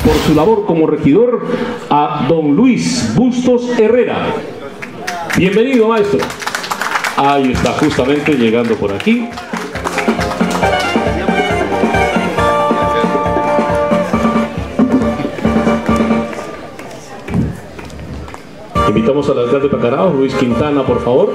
por su labor como regidor a don Luis Bustos Herrera. Bienvenido, maestro. Ahí está, justamente llegando por aquí. Invitamos al alcalde de Pacarao, Luis Quintana, por favor.